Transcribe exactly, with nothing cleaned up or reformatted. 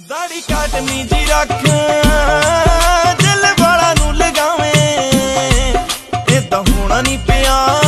दाढ़ी काटनी जी रख दिल वाला नू लगावे, इदां होना नहीं पिया।